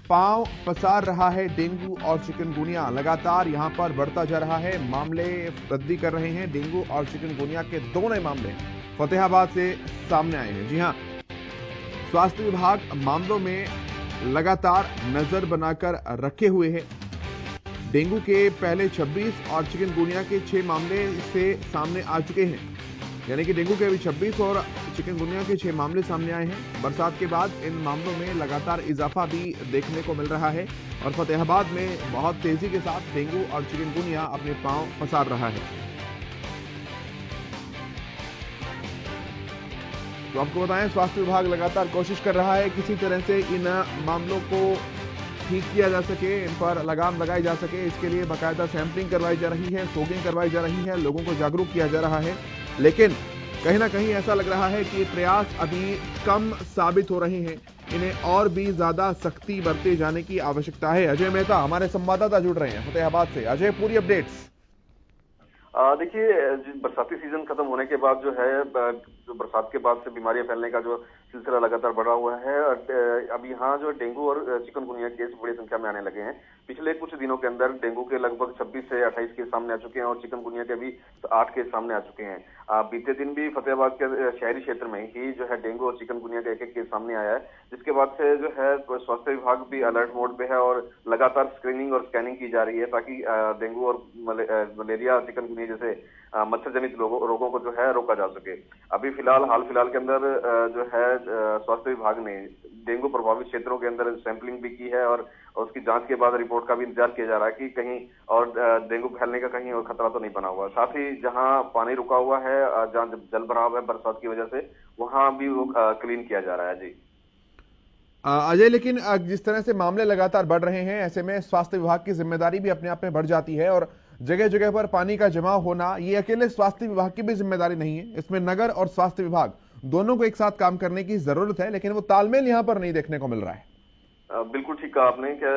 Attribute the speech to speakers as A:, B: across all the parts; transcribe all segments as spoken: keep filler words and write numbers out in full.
A: पांव पसार रहा है डेंगू और चिकनगुनिया। लगातार यहां पर बढ़ता जा रहा है, मामले वृद्धि कर रहे हैं। डेंगू और चिकनगुनिया के दो नए मामले फतेहाबाद से सामने आए हैं। जी हां, स्वास्थ्य विभाग मामलों में लगातार नजर बनाकर रखे हुए है। डेंगू के पहले छब्बीस और चिकनगुनिया के छह मामले से सामने आ चुके हैं, यानी कि डेंगू के अभी छब्बीस और चिकनगुनिया के छह मामले सामने आए हैं। बरसात के बाद इन मामलों में लगातार इजाफा भी देखने को मिल रहा है और फतेहाबाद में बहुत तेजी के साथ डेंगू और चिकनगुनिया अपने पांव पसार रहा है। तो आपको बताएं, स्वास्थ्य विभाग लगातार कोशिश कर रहा है किसी तरह से इन मामलों को ठीक किया जा सके, इन पर लगाम लगाई जा सके। इसके लिए बाकायदा सैंपलिंग करवाई जा रही है, फोगिंग करवाई जा रही है, लोगों को जागरूक किया जा रहा है। लेकिन कहीं ना कहीं ऐसा लग रहा है कि प्रयास अभी कम साबित हो रहे हैं। इन्हें और भी ज्यादा सख्ती बरते जाने की आवश्यकता है। अजय मेहता हमारे संवाददाता जुड़ रहे हैं फतेहाबाद से। अजय, पूरी अपडेट्स।
B: देखिए, बरसाती सीजन खत्म होने के बाद जो है, जो बरसात के बाद से बीमारियां फैलने का जो सिलसिला लगातार बढ़ा हुआ है। अब यहाँ जो डेंगू और चिकनगुनिया केस बड़ी संख्या में आने लगे हैं। पिछले कुछ दिनों के अंदर डेंगू के लगभग छब्बीस से अट्ठाईस केस सामने आ चुके हैं और चिकनगुनिया के भी आठ केस सामने आ चुके हैं। बीते दिन भी फतेहाबाद के शहरी क्षेत्र में ही जो है डेंगू और चिकनगुनिया का एक एक केस सामने आया है, जिसके बाद से जो है स्वास्थ्य विभाग भी अलर्ट मोड पे है और लगातार स्क्रीनिंग और स्कैनिंग की जा रही है, ताकि डेंगू और मलेरिया, चिकनगुनिया जैसे मच्छर जनित रोगों को जो है रोका जा सके। अभी फिलहाल हाल फिलहाल के अंदर जो है स्वास्थ्य विभाग ने डेंगू प्रभावित क्षेत्रों के अंदर सैंपलिंग भी की है और उसकी जांच के बाद रिपोर्ट का भी इंतजार किया जा रहा है कि कहीं और डेंगू फैलने का कहीं और खतरा तो नहीं बना हुआ। साथ ही जहां पानी रुका हुआ है, जहां जल भराव है बरसात की वजह से, वहां भी वो क्लीन किया जा रहा है। जी
A: अजय, लेकिन जिस तरह से मामले लगातार बढ़ रहे हैं, ऐसे में स्वास्थ्य विभाग की जिम्मेदारी भी अपने आप में बढ़ जाती है और जगह जगह पर पानी का जमाव होना ये अकेले स्वास्थ्य विभाग की भी जिम्मेदारी नहीं है। इसमें नगर और स्वास्थ्य विभाग दोनों को एक साथ काम करने की जरूरत है, लेकिन वो तालमेल यहां पर नहीं देखने को मिल रहा है।
B: बिल्कुल ठीक कहा आपने कि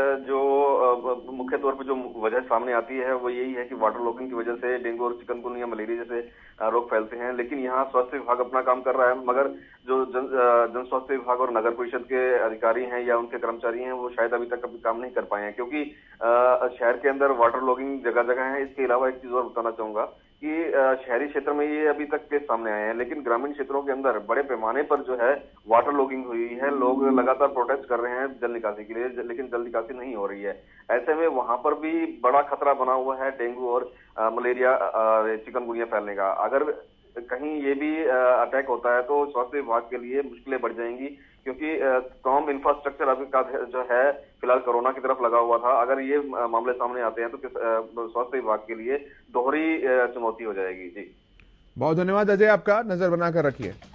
B: जो मुख्य तौर पर जो वजह सामने आती है वो यही है कि वाटर लॉगिंग की वजह से डेंगू और चिकनगुनिया, मलेरिया जैसे रोग फैलते हैं। लेकिन यहाँ स्वास्थ्य विभाग अपना काम कर रहा है, मगर जो जन जन स्वास्थ्य विभाग और नगर परिषद के अधिकारी हैं या उनके कर्मचारी हैं, वो शायद अभी तक अभी काम नहीं कर पाए हैं, क्योंकि शहर के अंदर वाटर लॉगिंग जगह जगह है। इसके अलावा एक चीज और बताना चाहूंगा कि शहरी क्षेत्र में ये अभी तक केस सामने आए हैं, लेकिन ग्रामीण क्षेत्रों के अंदर बड़े पैमाने पर जो है वाटर लॉगिंग हुई है। लोग लगातार प्रोटेस्ट कर रहे हैं जल निकासी के लिए, लेकिन जल निकासी नहीं हो रही है। ऐसे में वहां पर भी बड़ा खतरा बना हुआ है डेंगू और मलेरिया, चिकनगुनिया फैलने का। अगर कहीं ये भी अटैक होता है तो स्वास्थ्य विभाग के लिए मुश्किलें बढ़ जाएंगी, क्योंकि तमाम इंफ्रास्ट्रक्चर अभी का जो है फिलहाल कोरोना की तरफ लगा हुआ था। अगर ये मामले सामने आते हैं तो स्वास्थ्य विभाग के लिए दोहरी चुनौती हो जाएगी। जी
A: बहुत धन्यवाद अजय, आपका। नजर बनाकर रखिए।